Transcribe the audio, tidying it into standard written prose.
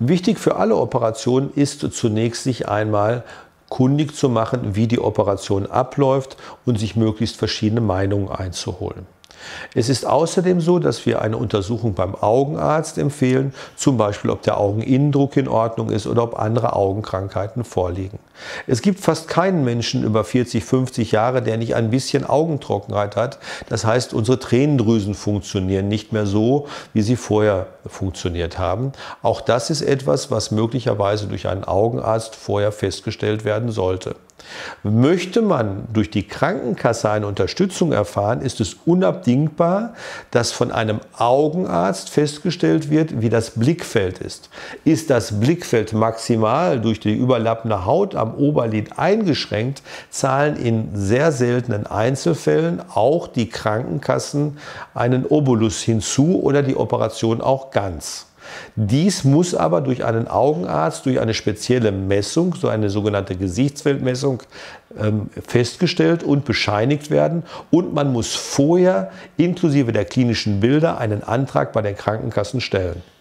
Wichtig für alle Operationen ist zunächst, sich einmal kundig zu machen, wie die Operation abläuft und sich möglichst verschiedene Meinungen einzuholen. Es ist außerdem so, dass wir eine Untersuchung beim Augenarzt empfehlen, zum Beispiel ob der Augeninnendruck in Ordnung ist oder ob andere Augenkrankheiten vorliegen. Es gibt fast keinen Menschen über 40, 50 Jahre, der nicht ein bisschen Augentrockenheit hat. Das heißt, unsere Tränendrüsen funktionieren nicht mehr so, wie sie vorher funktioniert haben. Auch das ist etwas, was möglicherweise durch einen Augenarzt vorher festgestellt werden sollte. Möchte man durch die Krankenkasse eine Unterstützung erfahren, ist es unabdingbar, dass von einem Augenarzt festgestellt wird, wie das Blickfeld ist. Ist das Blickfeld maximal durch die überlappende Haut am Oberlid eingeschränkt, zahlen in sehr seltenen Einzelfällen auch die Krankenkassen einen Obolus hinzu oder die Operation auch ganz. Dies muss aber durch einen Augenarzt, durch eine spezielle Messung, so eine sogenannte Gesichtsfeldmessung, festgestellt und bescheinigt werden. Und man muss vorher inklusive der klinischen Bilder einen Antrag bei den Krankenkassen stellen.